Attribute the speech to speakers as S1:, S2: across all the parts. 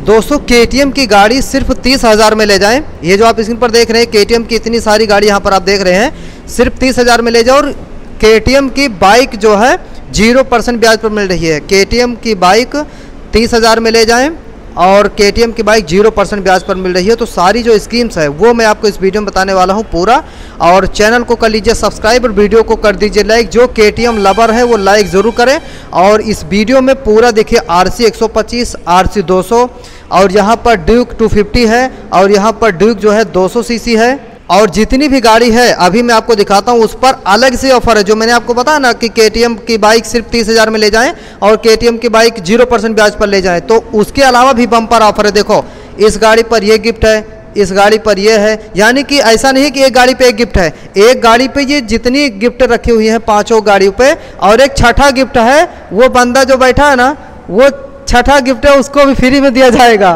S1: दोस्तों KTM की गाड़ी सिर्फ 30,000 में ले जाएं। ये जो आप स्क्रीन पर देख रहे हैं KTM की इतनी सारी गाड़ी यहाँ पर आप देख रहे हैं, सिर्फ 30,000 में ले जाओ। और KTM की बाइक जो है 0% ब्याज पर मिल रही है। KTM की बाइक 30,000 में ले जाएं और KTM की बाइक 0% ब्याज पर मिल रही है। तो सारी जो स्कीम्स है वो मैं आपको इस वीडियो में बताने वाला हूँ पूरा। और चैनल को कर लीजिए सब्सक्राइब और वीडियो को कर दीजिए लाइक। जो KTM लवर है वो लाइक ज़रूर करें। और इस वीडियो में पूरा देखिए RC 125, RC 200 और यहाँ पर ड्यूक 250 है और यहाँ पर ड्यूक जो है 200 सीसी है। और जितनी भी गाड़ी है अभी मैं आपको दिखाता हूँ, उस पर अलग से ऑफर है। जो मैंने आपको बताया ना कि KTM की बाइक सिर्फ 30,000 में ले जाएं और KTM की बाइक 0% ब्याज पर ले जाएं, तो उसके अलावा भी बम्पर ऑफर है। देखो इस गाड़ी पर ये गिफ्ट है, इस गाड़ी पर ये है। यानी कि ऐसा नहीं कि एक गाड़ी पे एक गिफ्ट है, एक गाड़ी पे ये जितनी गिफ्ट रखी हुई है पाँचों गाड़ियों पे, और एक छठा गिफ्ट है। वो बंदा जो बैठा है ना, वो छठा गिफ्ट है, उसको भी फ्री में दिया जाएगा।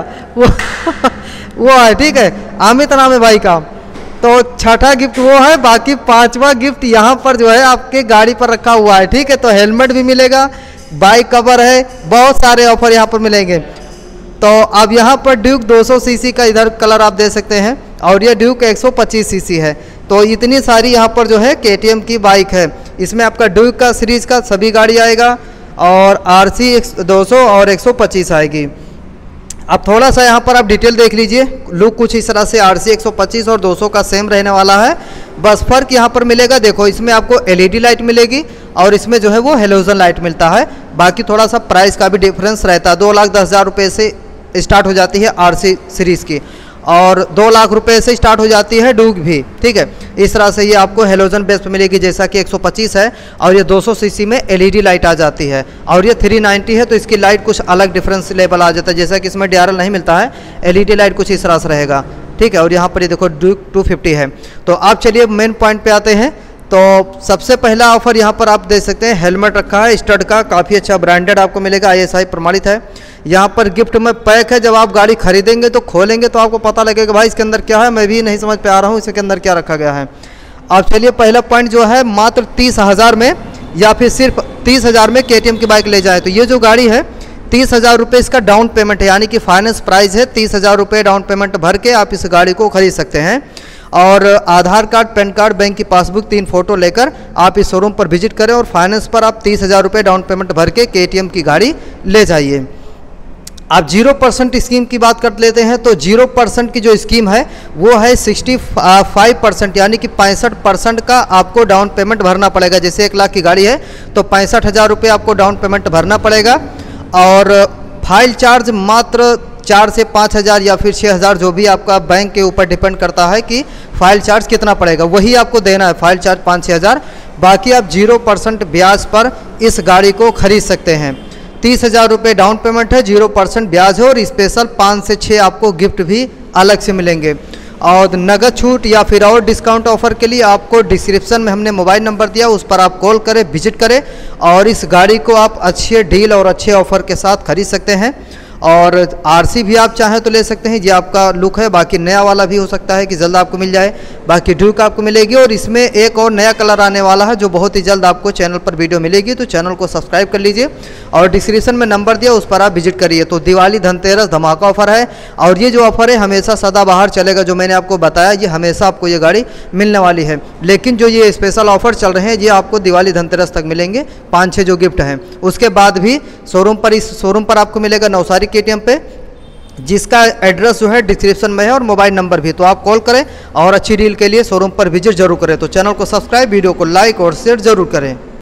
S1: वो है, ठीक है, अमित नाम है भाई का। तो छठा गिफ्ट वो है, बाकी पांचवा गिफ्ट यहाँ पर जो है आपके गाड़ी पर रखा हुआ है, ठीक है। तो हेलमेट भी मिलेगा, बाइक कवर है, बहुत सारे ऑफर यहाँ पर मिलेंगे। तो अब यहाँ पर ड्यूक 200 सीसी का इधर कलर आप दे सकते हैं और ये ड्यूक 125 सीसी है। तो इतनी सारी यहाँ पर जो है KTM की बाइक है। इसमें आपका ड्यूक का सीरीज का सभी गाड़ी आएगा और RC 200 और 125 आएगी। अब थोड़ा सा यहाँ पर आप डिटेल देख लीजिए। लुक कुछ इस तरह से RC 125 और 200 का सेम रहने वाला है, बस फर्क यहाँ पर मिलेगा। देखो इसमें आपको LED लाइट मिलेगी और इसमें जो है वो हेलोजन लाइट मिलता है। बाकी थोड़ा सा प्राइस का भी डिफरेंस रहता है। 2,10,000 रुपये से स्टार्ट हो जाती है RC सीरीज़ की और 2 लाख रुपए से स्टार्ट हो जाती है ड्यूक भी, ठीक है। इस तरह से ये आपको हेलोजन बेस पे मिलेगी, जैसा कि 125 है और ये 200 सीसी में LED लाइट आ जाती है और ये 390 है तो इसकी लाइट कुछ अलग डिफरेंस लेवल आ जाता है, जैसा कि इसमें DRL नहीं मिलता है, LED लाइट कुछ इस तरह से रहेगा, ठीक है। और यहाँ पर ये देखो ड्यूक 250 है। तो आप चलिए मेन पॉइंट पे आते हैं। तो सबसे पहला ऑफर यहाँ पर आप देख सकते हैं, हेलमेट रखा है स्टड का, काफ़ी अच्छा ब्रांडेड आपको मिलेगा, ISI प्रमाणित है। यहाँ पर गिफ्ट में पैक है, जब आप गाड़ी खरीदेंगे तो खोलेंगे तो आपको पता लगेगा भाई इसके अंदर क्या है। मैं भी नहीं समझ पे आ रहा हूँ इसके अंदर क्या रखा गया है। अब चलिए पहला पॉइंट जो है, मात्र 30,000 में या फिर सिर्फ 30,000 में KTM की बाइक ले जाए। तो ये जो गाड़ी है 30,000 रुपये इसका डाउन पेमेंट है, यानी कि फाइनेंस प्राइस है। 30,000 रुपये डाउन पेमेंट भर के आप इस गाड़ी को खरीद सकते हैं। और Aadhaar card, PAN card, bank की पासबुक, 3 फोटो लेकर आप इस शोरूम पर विजिट करें और फाइनेंस पर आप 30,000 रुपये डाउन पेमेंट भर के KTM की गाड़ी ले जाइए। आप 0% स्कीम की बात कर लेते हैं। तो 0% की जो स्कीम है वो है 65%, यानी कि 65% का आपको डाउन पेमेंट भरना पड़ेगा। जैसे 1 लाख की गाड़ी है तो 65,000 रुपये आपको डाउन पेमेंट भरना पड़ेगा। और फाइल चार्ज मात्र 4 से 5,000 या फिर 6,000, जो भी आपका बैंक के ऊपर डिपेंड करता है कि फाइल चार्ज कितना पड़ेगा, वही आपको देना है। फाइल चार्ज 5-6 हज़ार। बाकी आप 0% ब्याज पर इस गाड़ी को खरीद सकते हैं। 30,000 रुपये डाउन पेमेंट है, 0% ब्याज है और स्पेशल 5 से 6 आपको गिफ्ट भी अलग से मिलेंगे। और नगद छूट या फिर और डिस्काउंट ऑफर के लिए आपको डिस्क्रिप्शन में हमने मोबाइल नंबर दिया, उस पर आप कॉल करें, विजिट करें और इस गाड़ी को आप अच्छे डील और अच्छे ऑफर के साथ खरीद सकते हैं। और RC भी आप चाहें तो ले सकते हैं, ये आपका लुक है। बाकी नया वाला भी हो सकता है कि जल्द आपको मिल जाए। बाकी ड्यूक आपको मिलेगी और इसमें एक और नया कलर आने वाला है जो बहुत ही जल्द आपको चैनल पर वीडियो मिलेगी। तो चैनल को सब्सक्राइब कर लीजिए और डिस्क्रिप्शन में नंबर दिया, उस पर आप विजिट करिए। तो दिवाली धनतेरस धमाका ऑफर है और ये जो ऑफर है हमेशा सदाबहार चलेगा। जो मैंने आपको बताया ये हमेशा आपको ये गाड़ी मिलने वाली है, लेकिन जो ये स्पेशल ऑफर चल रहे हैं ये आपको दिवाली धनतेरस तक मिलेंगे। 5-6 जो गिफ्ट हैं उसके बाद भी शोरूम पर, इस शोरूम पर आपको मिलेगा नवसारी KTM पे, जिसका एड्रेस जो है डिस्क्रिप्शन में है और मोबाइल नंबर भी। तो आप कॉल करें और अच्छी डील के लिए शोरूम पर विजिट जरूर करें। तो चैनल को सब्सक्राइब, वीडियो को लाइक और शेयर जरूर करें।